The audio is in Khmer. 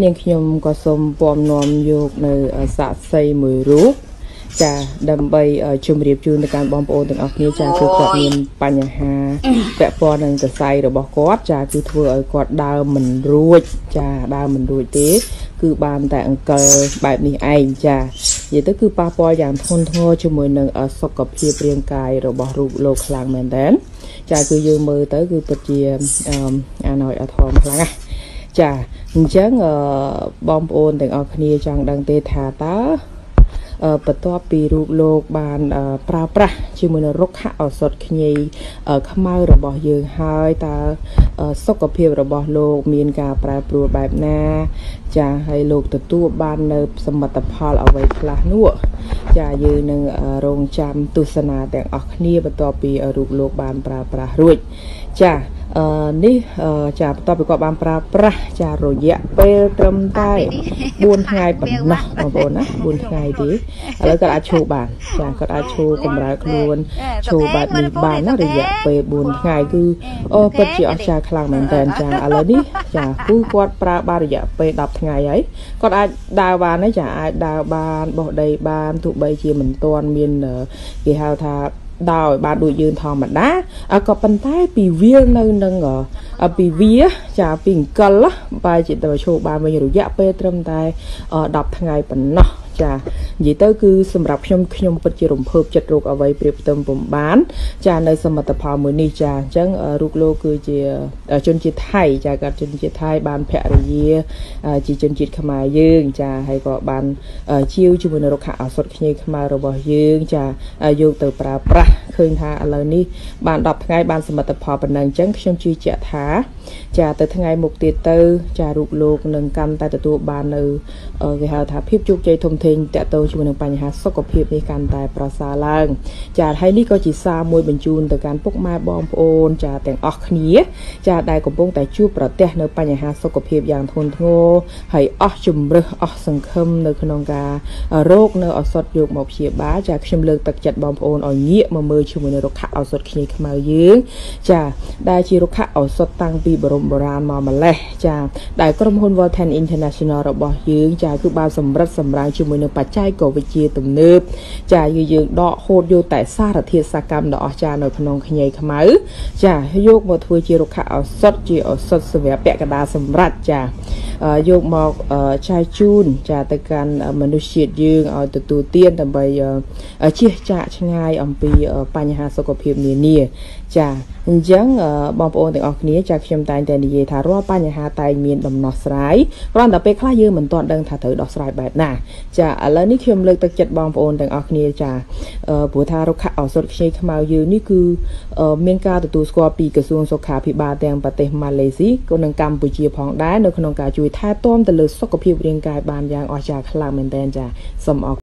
នាងខ្ញុំក៏សូមពំនាំយកនៅសាក់សីមួយរូបចាដើម្បីជំរាបជូនទៅកាន់បងប្អូនទាំងអស់គ្នាចាគឺគាត់មានបញ្ហាពាក់ព័ន្ធនឹងសរសៃរបស់គាត់ចាគឺធ្វើឲ្យគាត់ដើរមិនរួចចាដើរមិនរួចទេគឺបានតែអង្គិលបែបនេះឯងចានិយាយទៅគឺប៉ះពាល់យ៉ាងធ្ងន់ធ្ងរជាមួយនឹងសុខភាពរាងកាយរបស់រូបលោកខ្លាំងមែនតើចាគឺយើងមើលទៅគឺពិតជាអាណយអធមខ្លាំងណាស់ចាអញ្ចឹងបងប្អូនទាំងអស់គ្នាចង់ដឹងទេថាតើបន្ទាប់ពីរូបលោកបានប្រើប្រាស់ជាមួយនឹងរុក្ខឱសថខ្ញីខ្មៅរបស់យើងហើយតើសុខភាពរបស់លោកមានការប្រែប្រួលបែបណាចាហើយលោកទទួលបាននៅសមិទ្ធផលអ្វីខ្លះនោះចាយើងនឹងរងចាំទស្សនាទាំងអស់គ្នាបន្ទាប់ពីរូបលោកបានប្រើប្រាស់រួចចានេះចាបន្ទាប់ពីគាត់បានប្រើប្រាស់ចារយៈពេលត្រឹមតែ4ថ្ងៃប៉ុណ្ណោះបងប្អូនណា4ថ្ងៃទេឥឡូវគាត់អាចឈរបានចាគាត់អាចឈរកម្រើខ្លួនឈរបែបនេះបានណារយៈពេល4ថ្ងៃគឺពិតជាអស្ចារ្យខ្លាំងមែនតើចាឥឡូវនេះចាគឺគាត់ប្រើបានរយៈពេល10ថ្ងៃហើយគាត់អាចដើរបានហើយចាអាចដើរបានបោះដីបានទោះបីជាមិនទាន់មានគេហៅថាដោយបានដូចយើងធម្មតាក៏ប៉ុន្តែពីវានៅនឹងពីវាចាពីអង្គិលបែរជាទៅឈោបានវិញរយៈពេលត្រឹមតែ10ថ្ងៃប៉ុណ្ណោះចានិយាយទៅគឺសម្រាប់ខ្ញុំពិតជារំភើបចិត្តរោគអ្វីប្រៀបផ្ទឹមពុំបានចានៅសមិទ្ធផលមួយនេះចាអញ្ចឹងរូបលោកគឺជាជនជាតិថៃចាគាត់ជនជាតិថៃបានភរិយាជាជនជាតិខ្មែរយើងចាហើយក៏បានជាវជាមួយនឹងរុក្ខឱសថខ្ញីខ្មៅរបស់យើងចាយកទៅប្រើប្រាស់ឃើញថាឥឡូវនេះបាន10ថ្ងៃបានសមិទ្ធផលប៉ុណ្ណឹងអញ្ចឹងខ្ញុំជឿជាក់ថាចាទៅថ្ងៃមុខទៀតទៅចារូបលោកនឹងកាន់តែទទួលបាននៅគេហៅថាភាពជោគជ័យធំធេងតកតងជាមួយនឹងបញ្ហាសុខភាពនេះកាន់តែប្រសើរឡើងចាហើយនេះក៏ជាសារមួយបញ្ជូនទៅកាន់ពុកម៉ែបងប្អូនចាទាំងអស់គ្នាចាដែលកំពុងតែជួបប្រទះនៅបញ្ហាសុខភាពយ៉ាងធ្ងន់ធ្ងរហើយអស់ជំរឹះអស់សង្ឃឹមនៅក្នុងការរោគនៅឱសថយកមកព្យាបាលចាខ្ញុំលើកទឹកចិត្តបងប្អូនឲ្យងាកមកមើលជាមួយនឹងរុក្ខឱសថខ្ញីខ្មៅយើងចាដែលជារុក្ខឱសថតាំងពីបរមបុរាណមកម្លេះចាដែលក្រុមហ៊ុន Volten International របស់យើងចាគឺបានសម្រិតសម្រាំងជាមួយនឹងបច្ចេកវិទ្យាទំនើបចាយើងដកហូតយកតែសារធាតុសកម្មដ៏អស្ចារ្យនៅក្នុងខ្ញីខ្មៅចាយកមកធ្វើជារុក្ខឱសថជាឱសថសម្រាប់ពាក់កណ្ដាលសម្រាប់ចាយកមកចែកជូនចាទៅកាន់មនុស្សជាតិយើងឲ្យទទួលទានដើម្បីជៀសចាកឆ្ងាយអំពីបញ្ហាសុខភាពនានាចាអញ្ចឹងបងប្អូនទាំងអស់គ្នាចាខ្ញុំតែងតែនិយាយថារាល់បញ្ហាតែងមានដំណោះស្រាយគ្រាន់តែពេលខ្លះយើងមិនទាន់ដឹងថាត្រូវដោះស្រាយបែបណាចាឥឡូវនេះខ្ញុំលើកទឹកចិត្តបងប្អូនទាំងអស់គ្នាចាព្រោះថារុក្ខឱសថខ្ញីខ្មៅយើងនេះគឺមានការទទួលស្គាល់ពីក្រសួងសុខាភិបាលទាំងប្រទេសម៉ាឡេស៊ីក៏និងកម្ពុជាផងដែរនៅក្នុងការជួយថែទាំទៅលើសុខភាពរាងកាយបានយ៉ាងអស្ចារ្យខ្លាំងមែនទែនចាសូមអរ